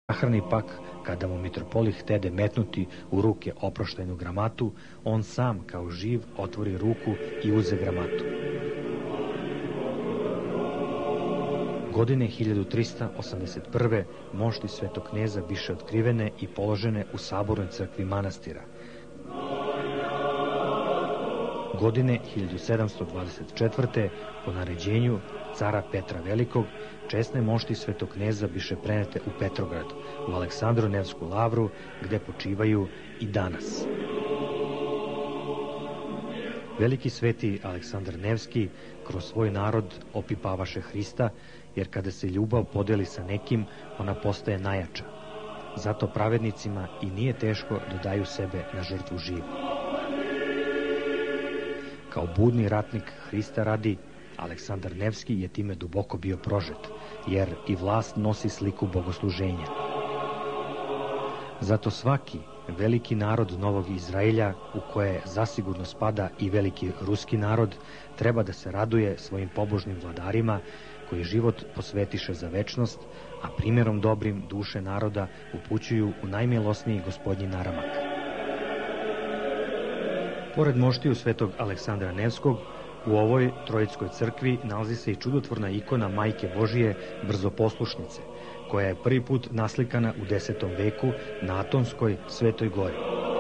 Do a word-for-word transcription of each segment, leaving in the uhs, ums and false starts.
Sahrani pak, kada mu mitropolit htede metnuti u ruke oproštajnu gramatu, on sam kao živ otvori ruku i uze gramatu. Godine hiljadu trista osamdeset prve. mošti svetog kneza biše otkrivene i položene u sabornoj crkvi manastira. Godine hiljadu sedamsto dvadeset četvrte. po naređenju cara Petra Velikog, česne mošti svetog kneza biše prenete u Petrograd, u Aleksandru Nevsku lavru, gde počivaju i danas. Veliki sveti Aleksandar Nevski kroz svoj narod opipavaše Hrista, jer kada se ljubav podeli sa nekim, ona postaje najjača. Zato pravednicima i nije teško da daju sebe na žrtvu živu. Kao budni ratnik Hrista radi, Aleksandar Nevski je time duboko bio prožet, jer i vlast nosi sliku bogosluženja. Zato svaki veliki narod Novog Izraelja, u koje zasigurno spada i veliki ruski narod, treba da se raduje svojim pobožnim vladarima, koji život posvetiše za večnost, a primjerom dobrim duše naroda upućuju u najmilosniji gospodnji naramak. Pored moštiju svetog Aleksandra Nevskog, u ovoj Trojitskoj crkvi nalazi se i čudotvorna ikona Majke Božije Brzoposlušnice, koja je prvi put naslikana u desetom veku na Atonskoj Svetoj gori.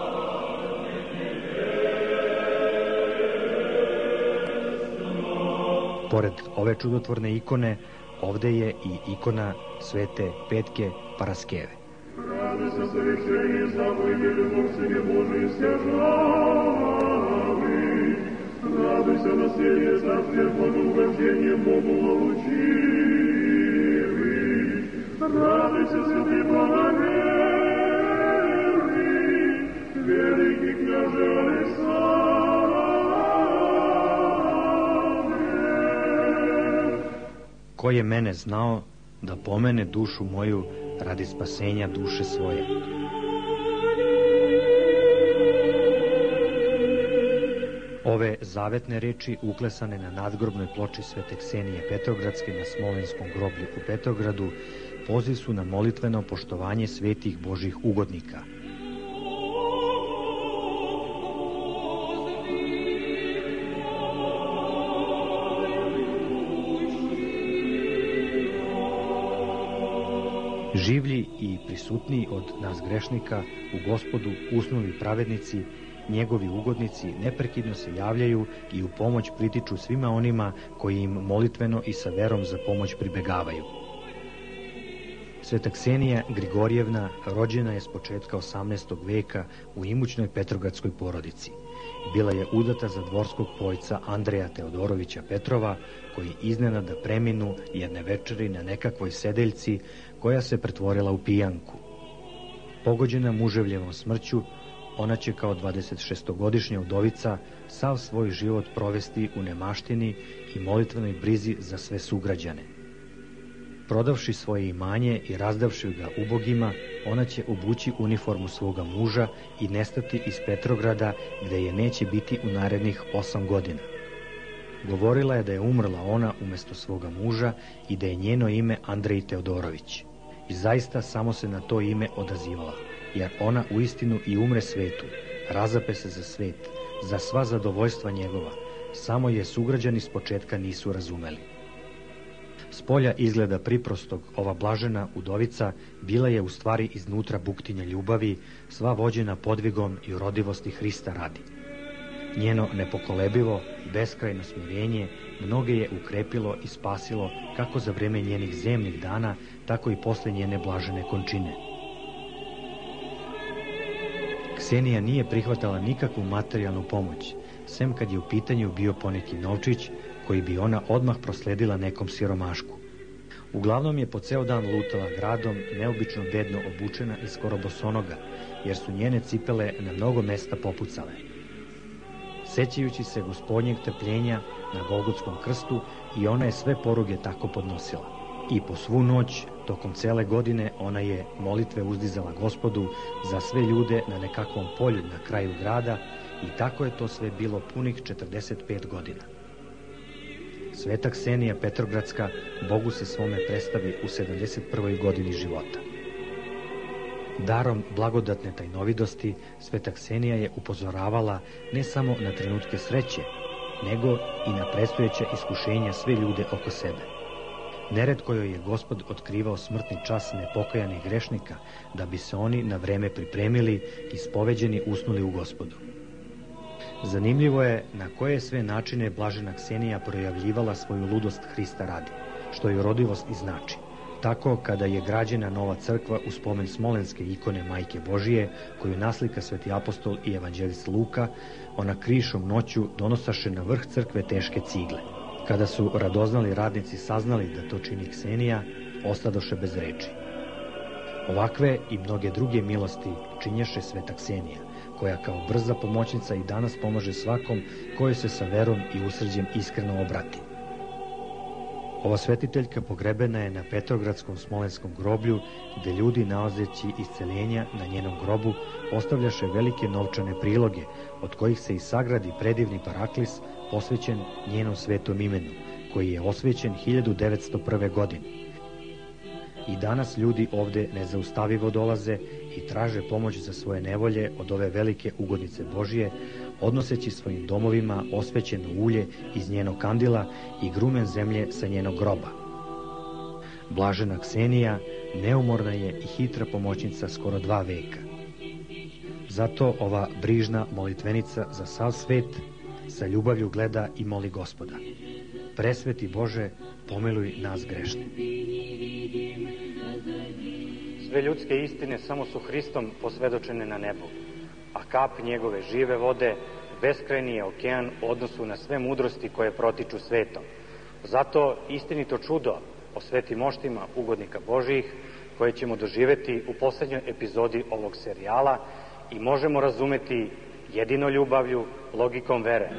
Pored ove čudotvorne ikone, ovde je i ikona Svete Petke Paraskeve. Радуйся, наследие царствия под угождением Богу получивый. Радуйся, святый благоверный, великий княже Александре. Ko je mene znao da pomene dušu moju radi spasenja duše svoje? Ove zavetne reči, uklesane na nadgrobnoj ploči Svete Ksenije Petrogradske na Smolenskom groblju u Petrogradu, poziv su na molitveno poštovanje svetih Božih ugodnika. Življi i prisutniji od nas grešnika u Gospodu usnuli pravednici, njegovi ugodnici neprekidno se javljaju i u pomoć pritiču svima onima koji im molitveno i sa verom za pomoć pribegavaju. Sveta Ksenija Grigorjevna rođena je s početka osamnaestog veka u imućnoj petrogradskoj porodici. Bila je udata za dvorskog pojca Andreja Teodorovića Petrova, koji iznenada preminu jedne večeri na nekakvoj sedeljci koja se pretvorila u pijanku. Pogođena muževljevom smrću, ona će kao dvadesetšestogodišnja udovica sav svoj život provesti u nemaštini i molitvenoj brizi za sve sugrađane. Prodavši svoje imanje i razdavši ga ubogima, ona će obući uniformu svoga muža i nestati iz Petrograda, gde je neće biti u narednih osam godina. Govorila je da je umrla ona umesto svoga muža i da je njeno ime Andrej Teodorović. I zaista samo se na to ime odazivala, jer ona uistinu i umre svetu, razape se za svet, za sva zadovoljstva njegova, samo je sugrađani s početka nisu razumeli. S polja izgleda priprostog, ova blažena udovica bila je u stvari iznutra buktinja ljubavi, sva vođena podvigom i urodivosti Hrista radi. Njeno nepokolebivo, beskrajno smirenje mnoge je ukrepilo i spasilo kako za vreme njenih zemnih dana, tako i posle njene blažene končine. Ksenija nije prihvatala nikakvu materijalnu pomoć, sem kad je u pitanju bio poneki novčić, koji bi ona odmah prosledila nekom siromašku. Uglavnom je po ceo dan lutala gradom, neobično bedno obučena i skoro bosonoga, jer su njene cipele na mnogo mesta popucale. Sećajući se gospodnjeg trpljenja na Golgotskom krstu, i ona je sve poruge tako podnosila. I po svu noć, tokom cele godine, ona je molitve uzdizala Gospodu za sve ljude na nekakvom polju na kraju grada, i tako je to sve bilo punih četrdeset pet godina. Sveta Ksenija Petrogradska Bogu se svome predstavi u sedamdeset prvoj godini života. Darom blagodatne tajnovidosti, sveta Ksenija je upozoravala ne samo na trenutke sreće, nego i na predstojeća iskušenja sve ljude oko sebe. Neretko joj je Gospod otkrivao smrtni čas nepokajanih grešnika, da bi se oni na vreme pripremili i spoveđeni usnuli u Gospodu. Zanimljivo je na koje sve načine blažena Ksenija projavljivala svoju ludost Hrista radi, što joj rodivost i znači. Tako, kada je građena nova crkva u spomen smolenske ikone Majke Božije, koju naslika sveti apostol i evanđelist Luka, ona krišom noću donosaše na vrh crkve teške cigle. Kada su radoznali radnici saznali da to čini Ksenija, ostadoše bez reči. Ovakve i mnoge druge milosti činješe sveta Ksenija, koja kao brza pomoćnica i danas pomaže svakom koji se sa verom i usrđem iskreno obrati. Ova svetiteljka pogrebena je na Petrogradskom smolenskom groblju, gde ljudi nalazeći isceljenja na njenom grobu ostavljaše velike novčane priloge, od kojih se i sagradi predivni paraklis posvećen njenom svetom imenu, koji je osvećen hiljadu devetsto prve. godine. I danas ljudi ovde nezaustavivo dolaze i traže pomoć za svoje nevolje od ove velike ugodnice Božije, odnoseći svojim domovima osvećeno ulje iz njenog kandila i grumen zemlje sa njenog groba. Blažena Ksenija neumorna je i hitra pomoćnica skoro dva veka. Zato ova brižna molitvenica za sav svet sa ljubavlju gleda i moli Gospoda: Presveti Bože, pomiluj nas grešne. Sve ljudske istine samo su Hristom posvedočene na nebu, a kap njegove žive vode beskrajni je okean u odnosu na sve mudrosti koje protiču svetom. Zato istinito čudo o svetim moštima ugodnika Božijih, koje ćemo doživeti u poslednjoj epizodi ovog serijala, i možemo razumeti jedino ljubavlju, logikom vere.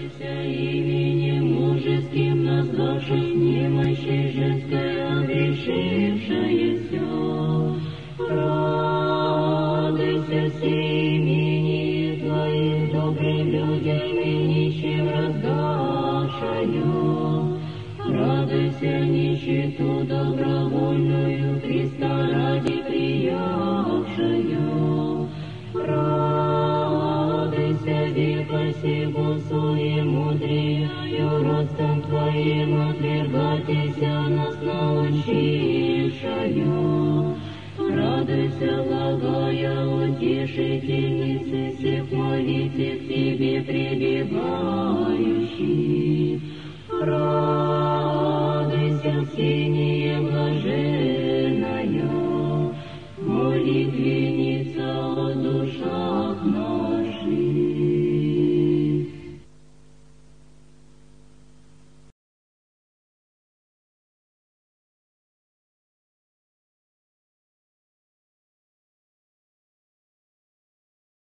Радуйся семени Твоих, добрым людям и нищим раздавшую. Радуйся нищету добровольную, Христа ради приявшую. Радуйся века сего суемудрию, ростом Твоим отвергатися нас научившую. Радуйся, благая утешительница всех молитв к Тебе прибегающих. Радуйся, Ксения блаженная, молитве